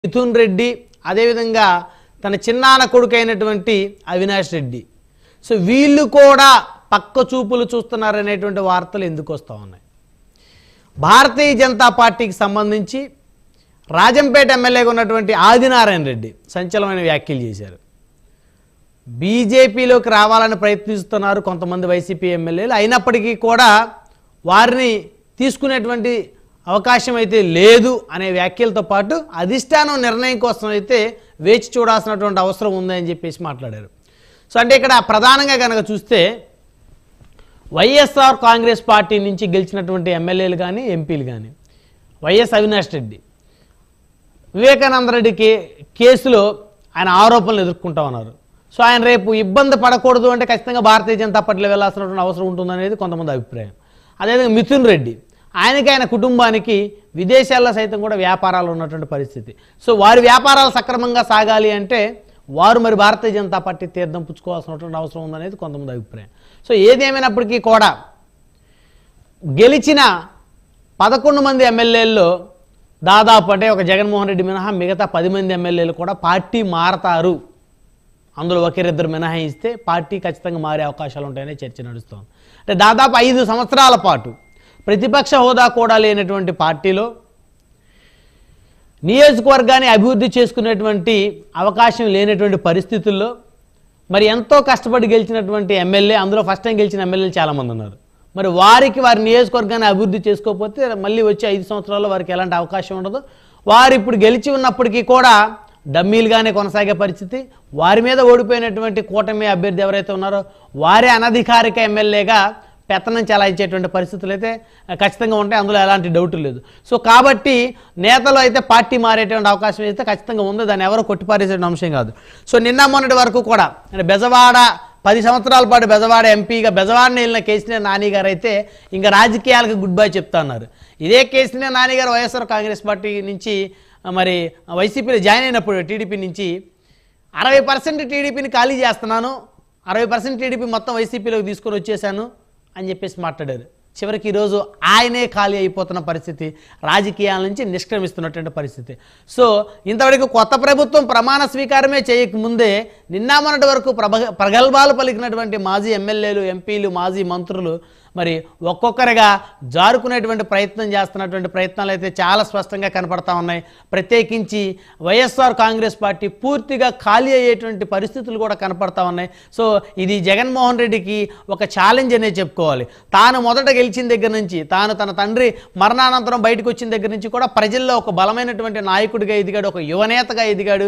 మిథున్ రెడ్డి అదేవిధంగా తన చిన్నాన్న కొడుకైనటువంటి అవినాష్ రెడ్డి. సో వీళ్ళు కూడా పక్క చూపులు చూస్తున్నారనేటువంటి వార్తలు ఎందుకు వస్తూ ఉన్నాయి? భారతీయ జనతా పార్టీకి సంబంధించి రాజంపేట ఎమ్మెల్యేగా ఉన్నటువంటి ఆదినారాయణ రెడ్డి సంచలనమైన వ్యాఖ్యలు చేశారు. బీజేపీలోకి రావాలని ప్రయత్నిస్తున్నారు కొంతమంది వైసీపీ ఎమ్మెల్యేలు, అయినప్పటికీ కూడా వారిని తీసుకునేటువంటి అవకాశం అయితే లేదు అనే వ్యాఖ్యలతో పాటు అధిష్టానం నిర్ణయం కోసం అయితే వేచి చూడాల్సినటువంటి అవసరం ఉందని చెప్పేసి మాట్లాడారు. సో అంటే ఇక్కడ ప్రధానంగా కనుక చూస్తే వైఎస్ఆర్ కాంగ్రెస్ పార్టీ నుంచి గెలిచినటువంటి ఎమ్మెల్యేలు కానీ ఎంపీలు కానీ వైఎస్ అవినాష్ రెడ్డి, వివేకానంద రెడ్డి కేసులో ఆయన ఆరోపణలు ఎదుర్కొంటా ఉన్నారు. సో ఆయన రేపు ఇబ్బంది పడకూడదు అంటే ఖచ్చితంగా భారతీయ జనతా పార్టీలో వెళ్లాల్సినటువంటి అవసరం ఉంటుందనేది కొంతమంది అభిప్రాయం. అదేవిధంగా మిథున్ రెడ్డి, ఆయనకి ఆయన కుటుంబానికి విదేశాల్లో సైతం కూడా వ్యాపారాలు ఉన్నటువంటి పరిస్థితి. సో వారి వ్యాపారాలు సక్రమంగా సాగాలి అంటే వారు మరి భారతీయ జనతా పార్టీ తీర్థం పుచ్చుకోవాల్సినటువంటి అవసరం ఉందనేది కొంతమంది అభిప్రాయం. సో ఏదేమైనప్పటికీ కూడా గెలిచిన 11 మంది ఎమ్మెల్యేల్లో దాదాపు అంటే ఒక జగన్మోహన్ రెడ్డి మినహా మిగతా 10 మంది ఎమ్మెల్యేలు కూడా పార్టీ మారతారు. అందులో ఒకరిద్దరు మినహాయిస్తే పార్టీ ఖచ్చితంగా మారే అవకాశాలు ఉంటాయనే చర్చ నడుస్తోంది. అంటే దాదాపు 5 సంవత్సరాల పాటు ప్రతిపక్ష హోదా కూడా లేనటువంటి పార్టీలో నియోజకవర్గాన్ని అభివృద్ధి చేసుకునేటువంటి అవకాశం లేనటువంటి పరిస్థితుల్లో మరి ఎంతో కష్టపడి గెలిచినటువంటి ఎమ్మెల్యే, అందులో ఫస్ట్ టైం గెలిచిన ఎమ్మెల్యేలు చాలామంది ఉన్నారు. మరి వారి నియోజకవర్గాన్ని అభివృద్ధి చేసుకోకపోతే మళ్ళీ వచ్చే 5 సంవత్సరాల్లో వారికి ఎలాంటి అవకాశం ఉండదు. వారు ఇప్పుడు గెలిచి ఉన్నప్పటికీ కూడా డమ్మీలుగానే కొనసాగే పరిస్థితి. వారి మీద ఓడిపోయినటువంటి కూటమి అభ్యర్థి ఎవరైతే ఉన్నారో వారే అనధికారిక ఎమ్మెల్యేగా పెత్తనం చెలాయించేటువంటి పరిస్థితులు అయితే ఖచ్చితంగా ఉంటాయి, అందులో ఎలాంటి డౌట్ లేదు. సో కాబట్టి నేతలు అయితే పార్టీ మారేటువంటి అవకాశం అయితే ఖచ్చితంగా ఉంది, దాన్ని ఎవరో కొట్టిపారేసే అంశం కాదు. సో నిన్న మొన్నటి వరకు కూడా అంటే బెజవాడ 10 సంవత్సరాల పాటు బెజవాడ ఎంపీగా బెజవాడని వెళ్ళిన కేసీఆర్ నాని గారు అయితే ఇంకా రాజకీయాలకు గుడ్ బై చెప్తా ఉన్నారు. ఇదే కేసీఆర్ నాని గారు వైఎస్ఆర్ కాంగ్రెస్ పార్టీ నుంచి మరి వైసీపీలో జాయిన్ అయినప్పుడు టీడీపీ నుంచి 60% టీడీపీని ఖాళీ చేస్తున్నాను, 60% టీడీపీ మొత్తం వైసీపీలోకి తీసుకొని వచ్చేసాను అని చెప్పేసి మాట్లాడారు. చివరికి ఈరోజు ఆయనే ఖాళీ అయిపోతున్న పరిస్థితి, రాజకీయాల నుంచి నిష్క్రమిస్తున్నటువంటి పరిస్థితి. సో ఇంతవరకు కొత్త ప్రభుత్వం ప్రమాణ స్వీకారమే చేయకముందే నిన్న మొన్నటి వరకు ప్రగల్భాలు పలికినటువంటి మాజీ ఎమ్మెల్యేలు, ఎంపీలు, మాజీ మంత్రులు మరి ఒక్కొక్కరిగా జారుకునేటువంటి ప్రయత్నం చేస్తున్నటువంటి ప్రయత్నాలు అయితే చాలా స్పష్టంగా కనపడతా ఉన్నాయి. ప్రత్యేకించి వైఎస్ఆర్ కాంగ్రెస్ పార్టీ పూర్తిగా ఖాళీ అయ్యేటువంటి పరిస్థితులు కూడా కనపడతా ఉన్నాయి. సో ఇది జగన్మోహన్ రెడ్డికి ఒక ఛాలెంజ్ అనే చెప్పుకోవాలి. తాను మొదట గెలిచిన దగ్గర నుంచి, తాను తన తండ్రి మరణానంతరం బయటకు వచ్చిన దగ్గర నుంచి కూడా ప్రజల్లో ఒక బలమైనటువంటి నాయకుడిగా ఎదిగాడు, ఒక యువనేతగా ఎదిగాడు,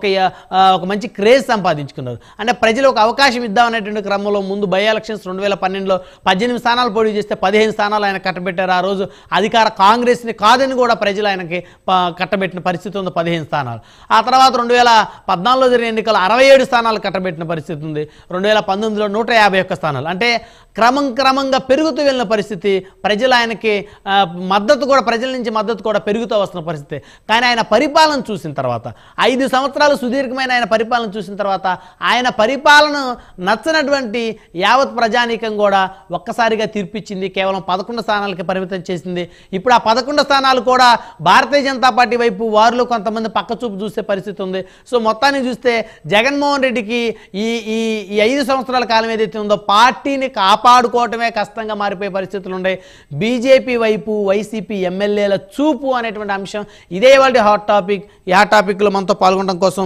ఒక మంచి క్రేజ్ సంపాదించుకున్నారు. అంటే ప్రజలు ఒక అవకాశం ఇద్దామనేటువంటి క్రమంలో ముందు బై ఎలక్షన్స్ 2012లో 18 స్థానాలు పోటీ చేస్తే 15 స్థానాలు ఆయన కట్టబెట్టారు. ఆ రోజు అధికార కాంగ్రెస్ని కాదని కూడా ప్రజలు ఆయనకి కట్టబెట్టిన పరిస్థితి ఉంది, 15 స్థానాలు. ఆ తర్వాత 2014లో జరిగిన ఎన్నికలు 67 స్థానాలు కట్టబెట్టిన పరిస్థితి ఉంది. 2019లో 151 స్థానాలు. అంటే క్రమంగా పెరుగుతూ వెళ్ళిన పరిస్థితి. ప్రజలు ఆయనకి మద్దతు కూడా, ప్రజల నుంచి మద్దతు కూడా పెరుగుతూ వస్తున్న పరిస్థితి. కానీ ఆయన పరిపాలన చూసిన తర్వాత, 5 సంవత్సరాలు సుదీర్ఘమైన ఆయన పరిపాలన చూసిన తర్వాత ఆయన పరిపాలన నచ్చనటువంటి యావత్ ప్రజానీకం కూడా ఒక్కసారిగా తీర్పిచ్చింది. కేవలం 11 స్థానాలకి పరిమితం చేసింది. ఇప్పుడు ఆ 11 స్థానాలు కూడా భారతీయ జనతా పార్టీ వైపు వారిలో కొంతమంది పక్కచూపు చూసే పరిస్థితి ఉంది. సో మొత్తాన్ని చూస్తే జగన్మోహన్ రెడ్డికి ఈ 5 సంవత్సరాల కాలం ఏదైతే ఉందో పార్టీని కాపాడుకోవటమే కష్టంగా మారిపోయే పరిస్థితులు ఉన్నాయి. బీజేపీ వైపు వైసీపీ ఎమ్మెల్యేల చూపు అనేటువంటి అంశం ఇదే వాళ్ళ హాట్ టాపిక్. ఈ హాట్ టాపిక్లో మనతో పాల్గొనడం కోసం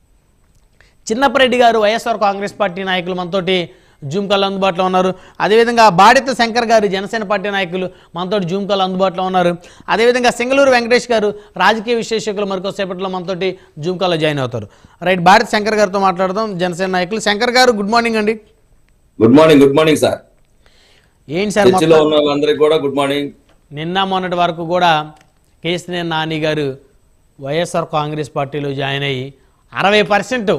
చిన్నపరెడ్డి గారు, వైఎస్ఆర్ కాంగ్రెస్ పార్టీ నాయకులు మనతోటి జూమ్ కాల్ అందుబాటులో ఉన్నారు. అదేవిధంగా బాడిత శంకర్ గారు, జనసేన పార్టీ నాయకులు మనతోటి జూమ్ కాల్ అందుబాటులో ఉన్నారు. అదేవిధంగా సింగళూరు వెంకటేష్ గారు, రాజకీయ విశ్లేషకులు మరికొద్దిసేపట్లో మనతోటి జూమ్ కాల్లో జాయిన్ అవుతారు. రైట్, బాడిత శంకర్ గారితో మాట్లాడదాం, జనసేన నాయకులు. శంకర్ గారు, గుడ్ మార్నింగ్ అండి. Good morning sir. ఏంటి సార్ అందరికి కూడా గుడ్ మార్నింగ్. నిన్న మొన్నటి వరకు కూడా కేసీఆర్ నాని గారు వైఎస్ఆర్ కాంగ్రెస్ పార్టీలో జాయిన్ అయ్యి 60%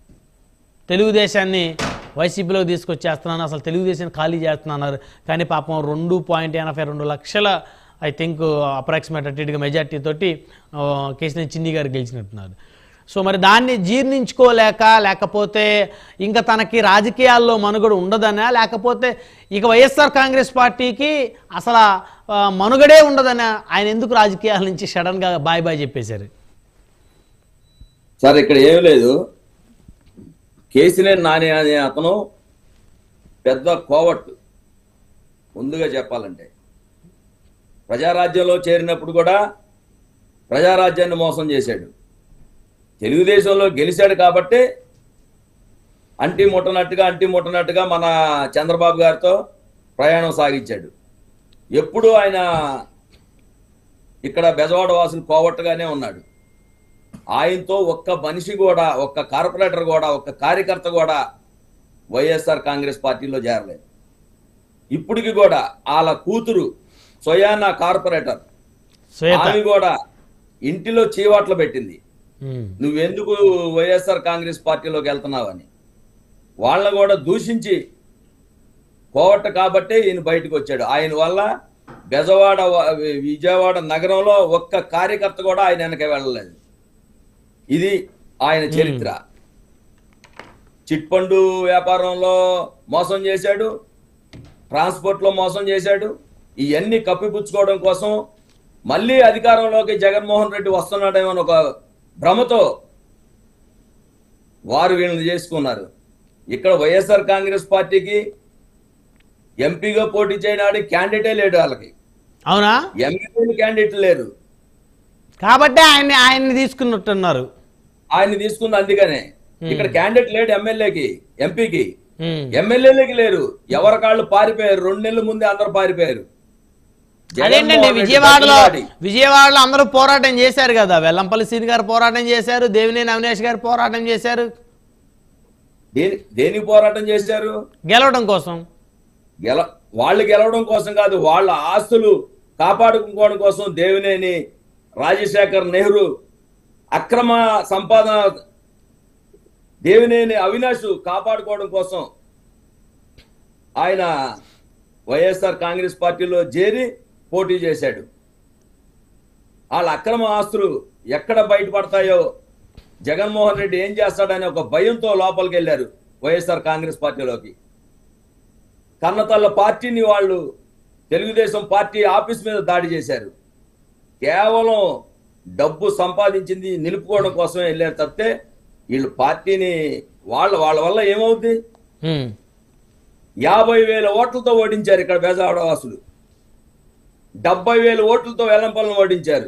తెలుగుదేశాన్ని వైసీపీలో తీసుకొచ్చేస్తున్నాను, అసలు తెలుగుదేశాన్ని ఖాళీ చేస్తున్నాను. కానీ పాపం 2.82 లక్షల ఐ థింక్ అప్రాక్సిమేట్ అట్టిగా మెజార్టీ తోటి కేసీఆర్ చిన్ని గారు గెలిచినట్టున్నారు. సో మరి దాన్ని జీర్ణించుకోలేక, లేకపోతే ఇంకా తనకి రాజకీయాల్లో మనుగడ ఉండదనా, లేకపోతే ఇక వైఎస్ఆర్ కాంగ్రెస్ పార్టీకి అసలు మనుగడే ఉండదనా ఆయన ఎందుకు రాజకీయాల నుంచి సడన్గా బాయ్ చెప్పేశారు? సార్ ఇక్కడ ఏం లేదు. కేసినేని నాని అనే అతను పెద్ద కోవట్టు. ముందుగా చెప్పాలంటే ప్రజారాజ్యంలో చేరినప్పుడు కూడా ప్రజారాజ్యాన్ని మోసం చేశాడు. తెలుగుదేశంలో గెలిచాడు కాబట్టి అంటి ముట్టనట్టుగా మన చంద్రబాబు గారితో ప్రయాణం సాగించాడు. ఎప్పుడు ఆయన ఇక్కడ బెజవాడ వాసులు కోవట్టుగానే ఉన్నాడు. ఆయనతో ఒక్క మనిషి కూడా, ఒక్క కార్పొరేటర్ కూడా, ఒక్క కార్యకర్త కూడా వైఎస్ఆర్ కాంగ్రెస్ పార్టీలో చేరలేదు. ఇప్పటికి కూడా వాళ్ళ కూతురు స్వయానా కార్పొరేటర్ ఆమె కూడా ఇంటిలో చీవాట్లు పెట్టింది, నువ్వెందుకు వైఎస్ఆర్ కాంగ్రెస్ పార్టీలోకి వెళ్తున్నావని. వాళ్ళని కూడా దూషించి కోవట్ట కాబట్టే ఈయన బయటకు వచ్చాడు. ఆయన వల్ల బెజవాడ విజయవాడ నగరంలో ఒక్క కార్యకర్త కూడా ఆయన వెనక వెళ్ళలేదు. ఇది ఆయన చరిత్ర. చిట్ ఫండ్ వ్యాపారంలో మోసం చేశాడు, ట్రాన్స్పోర్ట్లో మోసం చేశాడు. ఇవన్నీ కప్పిపుచ్చుకోవడం కోసం మళ్ళీ అధికారంలోకి జగన్మోహన్ రెడ్డి వస్తున్నాడేమో ఒక భ్రమతో వారు వీళ్ళని చేసుకున్నారు. ఇక్కడ వైఎస్ఆర్ కాంగ్రెస్ పార్టీకి ఎంపీగా పోటీ చేయనాడు క్యాండిడేటే లేడు. వాళ్ళకి అవునా, ఎంపీ క్యాండిడేట్ లేరు కాబట్టి ఆయన్ని తీసుకున్నట్టున్నారు. ఆయన్ని తీసుకుంది అందుకనే. ఇక్కడ క్యాండిడేట్ లేడు ఎమ్మెల్యేకి, ఎంపీకి, ఎమ్మెల్యేలకి లేరు. ఎవరి కాళ్ళు పారిపోయారు. 2 నెలల ముందే అందరూ పారిపోయారు. అదేంటండి, విజయవాడలో అందరూ పోరాటం చేశారు కదా. వెల్లంపల్లి సీని గారు పోరాటం చేశారు, దేవినేని అవినాష్ గారు పోరాటం చేశారు. దేనికి పోరాటం చేశారు? గెలవడం కోసం. వాళ్ళు గెలవడం కోసం కాదు, వాళ్ళ ఆస్తులు కాపాడుకోవడం కోసం. దేవినేని రాజశేఖర్ నెహ్రూ అక్రమ సంపాదన, దేవినేని అవినాష్ కాపాడుకోవడం కోసం ఆయన వైఎస్ఆర్ కాంగ్రెస్ పార్టీలో చేరి పోటీ చేశాడు. వాళ్ళ అక్రమ ఆస్తులు ఎక్కడ బయటపడతాయో, జగన్మోహన్ రెడ్డి ఏం చేస్తాడనే ఒక భయంతో లోపలికి వెళ్ళారు వైఎస్ఆర్ కాంగ్రెస్ పార్టీలోకి. కన్నతల్ల పార్టీని వాళ్ళు తెలుగుదేశం పార్టీ ఆఫీస్ మీద దాడి చేశారు. కేవలం డబ్బు సంపాదించింది నిలుపుకోవడం కోసమే వెళ్ళారు తప్పితే వీళ్ళు పార్టీని వాళ్ళ వల్ల ఏమవుద్ది? 50,000 ఓట్లతో ఓడించారు ఇక్కడ బెజవాడ వాసులు. 70,000 ఓట్లతో వెల్లంపల్లిని ఓడించారు.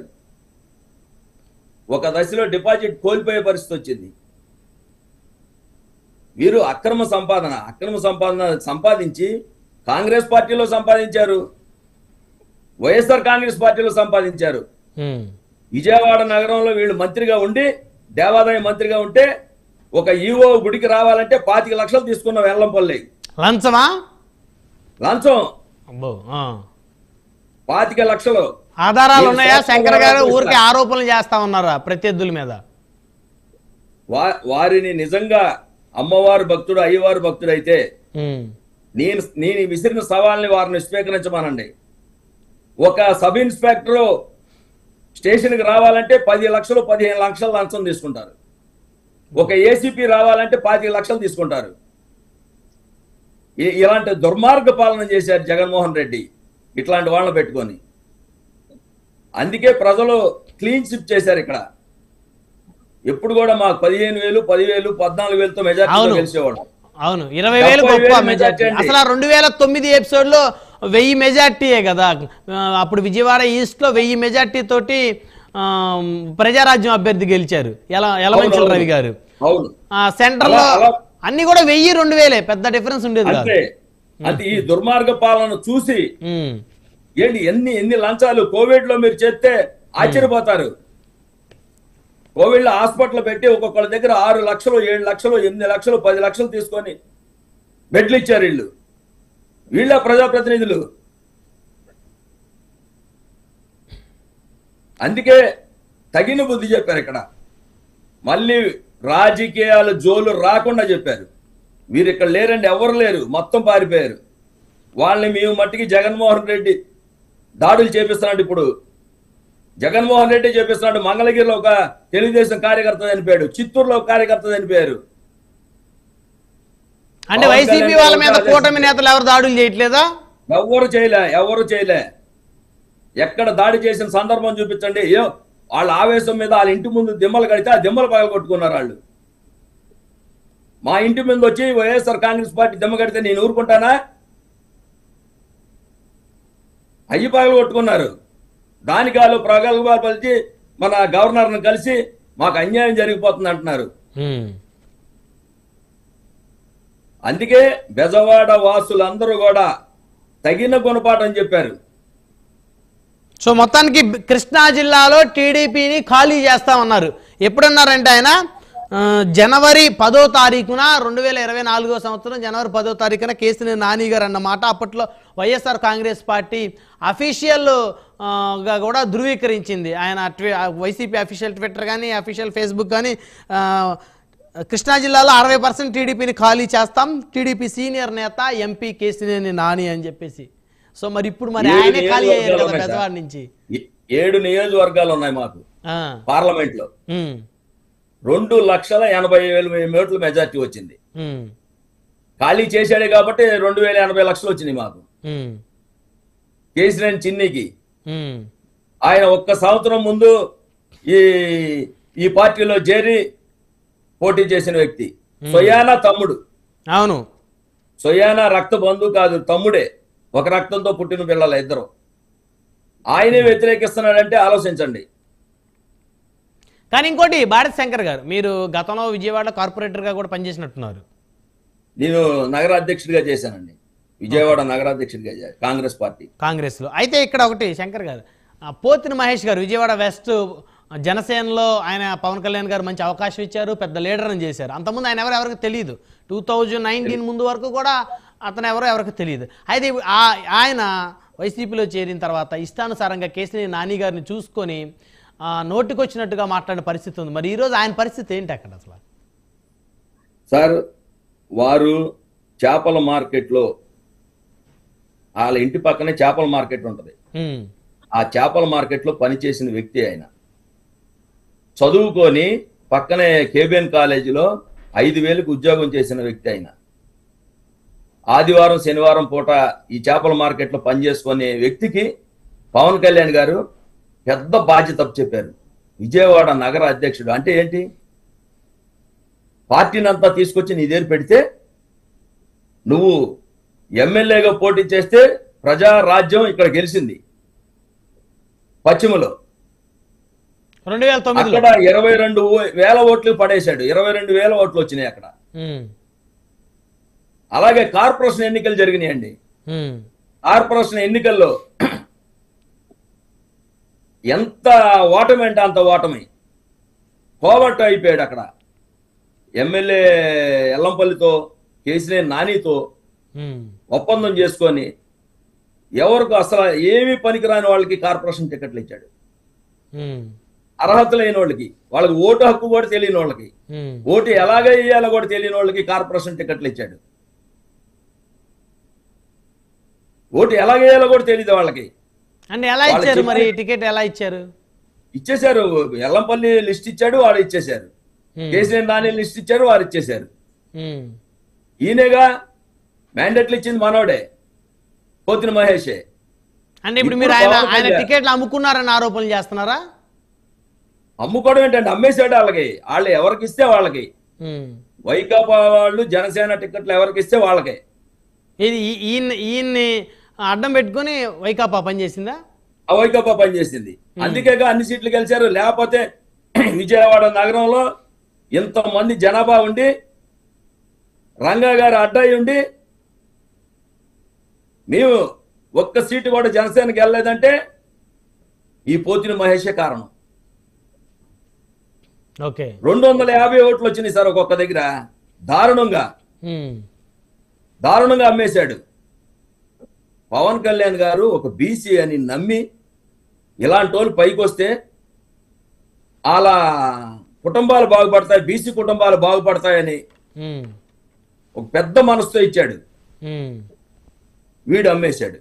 ఒక దశలో డిపాజిట్ కోల్పోయే పరిస్థితి వచ్చింది. వీరు అక్రమ సంపాదన సంపాదించి కాంగ్రెస్ పార్టీలో సంపాదించారు, వైఎస్ఆర్ కాంగ్రెస్ పార్టీలో సంపాదించారు. విజయవాడ నగరంలో వీళ్ళు మంత్రిగా ఉండి, దేవాదాయ మంత్రిగా ఉంటే ఒక ఈవో గుడికి రావాలంటే 25 లక్షలు తీసుకున్న వెల్లంపల్లి. లంచమా? లంచం 25 లక్షలు. ఆధారాలు ఉన్నాయా? శంకర్ గారు ఊరికి ఆరోపణలు చేస్తా ఉన్నారా ప్రత్యర్థుల మీద? వారిని నిజంగా అమ్మవారు భక్తుడు, అయ్యవారు భక్తుడు అయితే నేను విసిరిన సవాల్ని వారిని స్వీకరించమనండి. ఒక సబ్ ఇన్స్పెక్టర్ స్టేషన్కి రావాలంటే 10 లక్షలు 15 లక్షల లంచం తీసుకుంటారు. ఒక ఏసీపీ రావాలంటే 25 లక్షలు తీసుకుంటారు. ఇలాంటి దుర్మార్గ పాలన చేశారు జగన్మోహన్ రెడ్డి ఇట్లాంటి వాళ్ళని పెట్టుకొని. అందుకే ప్రజలు క్లీన్ స్విప్ చేశారు. ఇక్కడ ఎప్పుడు కూడా మాకు 15,000, 10,000, 14,000తో మెజార్టీ గెలిచేవాడు. అవును, 20,000 గొప్ప మెజార్టీ. అసలు 2009 ఎపిసోడ్ లో 1000 మెజార్టీయే కదా. అప్పుడు విజయవాడ ఈస్ట్ లో 1000 మెజార్టీ తోటి ప్రజారాజ్యం అభ్యర్థి గెలిచారు యలమంచిల రవి గారు. సెంట్రల్ లో అన్ని కూడా 1000, 2000 పెద్ద డిఫరెన్స్ ఉండేది. అంటే ఈ దుర్మార్గ పాలన చూసి ఏంటి ఎన్ని లంచాలు కోవిడ్ లో మీరు చేస్తే ఆశ్చర్యపోతారు. కోవిడ్ లో హాస్పిటల్ పెట్టి ఒక్కొక్కళ్ళ దగ్గర 6 లక్షలు, 7 లక్షలు, 8 లక్షలు, 10 లక్షలు తీసుకొని బెడ్లు ఇచ్చారు. వీళ్ళ ప్రజాప్రతినిధులు. అందుకే తగిన బుద్ధి చెప్పారు. ఇక్కడ మళ్ళీ రాజకీయాల జోలు రాకుండా చెప్పారు. వీరు ఇక్కడ లేరండి, ఎవరు లేరు, మొత్తం పారిపోయారు. వాళ్ళని మేము మట్టికి జగన్మోహన్ రెడ్డి దాడులు చేపిస్తున్నాడు. ఇప్పుడు జగన్మోహన్ రెడ్డి చేపిస్తున్నాడు. మంగళగిరిలో ఒక తెలుగుదేశం కార్యకర్త చనిపోయాడు, చిత్తూరులో ఒక కార్యకర్త చనిపోయారు. అంటే వైసీపీ వాళ్ళ మీద కూటమి నేతలు ఎవరు దాడులు చేయట్లేదా? ఎవరు చేయలే. ఎక్కడ దాడి చేసిన సందర్భం చూపించండి. వాళ్ళ ఆవేశం మీద వాళ్ళ ఇంటి ముందు దిమ్మలు కడితే ఆ దిమ్మలు పగలగొట్టుకున్నారు వాళ్ళు. మా ఇంటి ముందు వచ్చి వైఎస్ఆర్ కాంగ్రెస్ పార్టీ దిమ్మ కడితే నేను ఊరుకుంటానా? అయ్యి పగలగొట్టుకున్నారు. దానికి వాళ్ళు ప్రగల్భాలు పలిచి మన గవర్నర్ని కలిసి మాకు అన్యాయం జరిగిపోతుంది అంటున్నారు. అందుకే బెజవాడ వాసులందరూ కూడా తగిన గుణపాఠం చెప్పారు. సో మొత్తానికి కృష్ణా జిల్లాలో టీడీపీని ఖాళీ చేస్తామన్నారు. ఎప్పుడన్నారంటే ఆయన జనవరి 10వ తారీఖున 2024 సంవత్సరం జనవరి 10వ తారీఖున కేసీఆర్ నాని గారు అన్నమాట. అప్పట్లో వైఎస్ఆర్ కాంగ్రెస్ పార్టీ అఫీషియల్గా కూడా ధృవీకరించింది. ఆయన వైసీపీ అఫీషియల్ ట్విట్టర్ కానీ అఫీషియల్ ఫేస్బుక్ కానీ కృష్ణా జిల్లాలో 60% టీడీపీని ఖాళీ చేస్తాం, టీడీపీ సీనియర్ నేత ఎంపీ కేసీఆర్ నాని అని చెప్పేసి. సో మరి ఇప్పుడు మరి ఆయనే ఖాళీ అయ్యారు కదా బెజవాడ నుంచి. 7 నియోజకవర్గాలు ఉన్నాయి మాకు పార్లమెంట్ లో. 2,80,000 ఓట్ల మెజార్టీ వచ్చింది. ఖాళీ చేశాడే కాబట్టి 2,80 లక్షలు వచ్చినాయి మాకు. కేసీఆర్ చిన్నికి ఆయన ఒక్క సంవత్సరం ముందు ఈ పార్టీలో చేరి పోటీ చేసిన వ్యక్తి. సొయానా తమ్ముడు. అవును, సొయానా రక్త బంధువు కాదు, తమ్ముడే. ఒక రక్తంతో పుట్టిన పిల్లల ఇద్దరు. ఆయనే వ్యతిరేకిస్తున్నాడంటే ఆలోచించండి. కానీ ఇంకోటి భారత్ శంకర్ గారు, మీరు గతంలో విజయవాడ కార్పొరేటర్గా కూడా పనిచేసినట్టున్నారు. నేను నగర అధ్యక్షుడిగా చేశానండి, విజయవాడ నగరాధ్యక్షుడిగా కాంగ్రెస్లో. అయితే ఇక్కడ ఒకటి శంకర్ గారు, పోతిన మహేష్ గారు విజయవాడ వెస్ట్ జనసేనలో ఆయన పవన్ కళ్యాణ్ గారు మంచి అవకాశం ఇచ్చారు, పెద్ద లీడర్ అని చేశారు. అంతకుముందు ఆయన ఎవరికి తెలియదు. 2019 ముందు వరకు కూడా అతను ఎవరికి తెలియదు. అయితే ఆయన వైసీపీలో చేరిన తర్వాత ఇష్టానుసారంగా కేసీఆర్ నాని గారిని చూసుకొని నోటికొచ్చినట్టుగా మాట్లాడిన పరిస్థితి ఉంది. మరి ఈరోజు ఆయన పరిస్థితి ఏంటి అక్కడ అసలు? సార్, వారు చేపల మార్కెట్లో, వాళ్ళ ఇంటి పక్కనే చేపల మార్కెట్ ఉంటుంది. ఆ చేపల మార్కెట్లో పనిచేసిన వ్యక్తి ఆయన. చదువుకొని పక్కనే కేబిఎన్ కాలేజీలో 5,000కి ఉద్యోగం చేసిన వ్యక్తి ఆయన. ఆదివారం శనివారం పూట ఈ చేపల మార్కెట్లో పనిచేసుకునే వ్యక్తికి పవన్ కళ్యాణ్ గారు పెద్ద బాధ్యత చెప్పారు. విజయవాడ నగర అధ్యక్షుడు అంటే ఏంటి? పార్టీని అంతా తీసుకొచ్చి నీ దగ్గర పెడితే నువ్వు ఎమ్మెల్యేగా పోటీ చేస్తే ప్రజా రాజ్యం ఇక్కడ గెలిచింది పశ్చిమలో. 2009 అక్కడ 22,000 ఓట్లు పడేశాడు. 22,000 ఓట్లు వచ్చినాయి అక్కడ. అలాగే కార్పొరేషన్ ఎన్నికలు జరిగినాయండి. కార్పొరేషన్ ఎన్నికల్లో ఎంత ఓటమి అంటే అంత ఓటమి. కోవట్ అయిపోయాడు అక్కడ. ఎమ్మెల్యే ఎల్లంపల్లితో కేసీఆర్ నానితో ఒప్పందం చేసుకొని ఎవరికి అసలు ఏమీ పనికిరాని వాళ్ళకి కార్పొరేషన్ టికెట్లు ఇచ్చాడు. అర్హత లేని వాళ్ళకి, వాళ్ళకి ఓటు హక్కు కూడా తెలియని వాళ్ళకి, ఓటు ఎలాగ వేయాలో కూడా తెలియని వాళ్ళకి కార్పొరేషన్ టికెట్లు ఇచ్చాడు. ఓటు ఎలా వేయాలో కూడా తెలియదు వాళ్ళకి. అంటే ఎలా ఇచ్చారు మరి? టికెట్ ఎలా ఇచ్చారు? ఇచ్చేశారు. ఎల్లంపల్లి లిస్ట్ ఇచ్చాడు, వాడు ఇచ్చేశారు. కేసీఆర్ నాని లిస్ట్ ఇచ్చారు, వారు ఇచ్చేశారు. ఈయనగా మ్యాండేట్లు ఇచ్చింది మనోడే, పోతిన మహేషే. అంటే ఇప్పుడు మీరు ఆయన టికెట్లు అమ్ముకున్నారని ఆరోపణలు చేస్తున్నారా? అమ్ముకోవడం ఏంటంటే అమ్మేశాడు వాళ్ళకి. వాళ్ళు ఎవరికి ఇస్తే వాళ్ళకి. వైకాపా వాళ్ళు జనసేన టికెట్లు ఎవరికి ఇస్తే వాళ్ళకే. ఇది ఈయన్ని అడ్డం పెట్టుకుని వైకాపా పనిచేసిందా? ఆ వైకాపా పనిచేసింది. అందుకేగా అన్ని సీట్లు గెలిచారు. లేకపోతే విజయవాడ నగరంలో ఇంతమంది జనాభా ఉండి రంగా గారు అడ్డాయి ఉండి మేము ఒక్క సీటు కూడా జనసేనకి వెళ్ళలేదంటే ఈ పోతిన మహేషే కారణం. 250 ఓట్లు వచ్చినాయి సార్ ఒక్కొక్క దగ్గర. దారుణంగా అమ్మేశాడు. పవన్ కళ్యాణ్ గారు ఒక బీసీ అని నమ్మి ఇలాంటి వాళ్ళు పైకి వస్తే అలా కుటుంబాలు బాగుపడతాయి, బీసీ కుటుంబాలు బాగుపడతాయని ఒక పెద్ద మనసుతో ఇచ్చాడు. వీడు అమ్మేశాడు.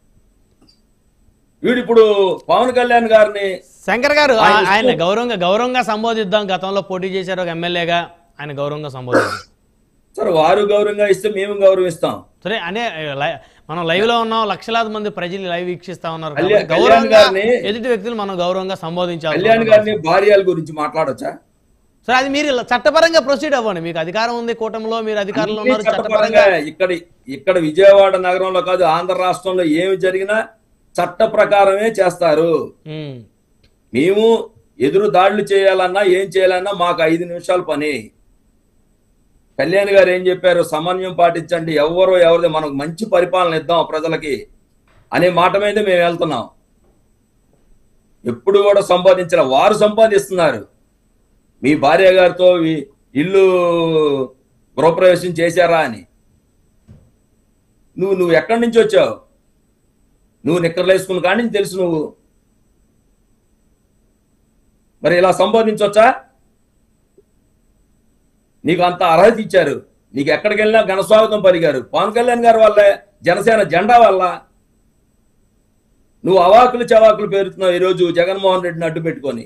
వీడు ఇప్పుడు పవన్ కళ్యాణ్ గారిని, శంకర్ గారు ఆయన గౌరవంగా సంబోధిద్దాం. గతంలో పోటీ చేశారు ఒక ఎమ్మెల్యేగా, ఆయన గౌరవంగా సంబోధిద్దాం. సరే, వారు గౌరవంగా ఇస్తే మేము గౌరవిస్తాం. సరే, అనే మనం లైవ్ లో ఉన్నాం, లక్షలాది మంది ప్రజలు లైవ్ వీక్షిస్తా ఉన్నారు. కళ్యాణ్ గౌరవంగా గారిని ఎదుటి వ్యక్తులు మనం గౌరవంగా సంబోధించాలి. కళ్యాణ్ గారిని భార్యల గురించి మాట్లాడొచ్చా? సరే, అది మీరు చట్టపరంగా ప్రొసీడ్ అవ్వండి, మీకు అధికారం ఉంది, కూటమిలో మీరు అధికారంలో ఉన్నారు. చట్టపరంగా ఇక్కడ విజయవాడ నగరంలో కాదు, ఆంధ్ర రాష్ట్రంలో ఏమి జరిగినా చట్ట ప్రకారమే చేస్తారు. మేము ఎదురు దాడులు చేయాలన్నా ఏం చేయాలన్నా మాకు 5 నిమిషాల పని. కళ్యాణ్ గారు ఏం చెప్పారు? సమన్వయం పాటించండి, ఎవరిది మనకు మంచి పరిపాలన ఇద్దాం ప్రజలకి అనే మాట మీద మేము వెళ్తున్నాం. ఎప్పుడు కూడా సంపాదించాల, వారు సంపాదిస్తున్నారు. మీ భార్య గారితో ఇల్లు గృహప్రవేశం చేశారా అని నువ్వు ఎక్కడి నుంచి వచ్చావు? నువ్వు నిక్కర్లు వేసుకున్న కాడి నుంచి తెలుసు నువ్వు. మరి ఇలా సంపాదించవచ్చా? నీకు అంత అర్హత ఇచ్చారు, నీకు ఎక్కడికి వెళ్ళినా ఘనస్వాగతం పలికారు. పవన్ కళ్యాణ్ గారి వల్లే, జనసేన జెండా వల్ల నువ్వు అవాకులు చవాకులు పేరుతున్నావు ఈరోజు జగన్మోహన్ రెడ్డిని అడ్డు పెట్టుకొని.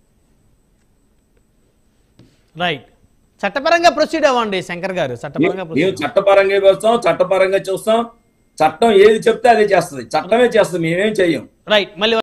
రైట్, చట్టపరంగా ప్రొసీడ్ అవ్వండి శంకర్ గారు. మేము చట్టపరంగా వస్తాం, చట్టపరంగా చూస్తాం. చట్టం ఏది చెప్తే అదే చేస్తుంది, చట్టమే చేస్తుంది, మేమేం చెయ్యం. రైట్, మళ్ళీ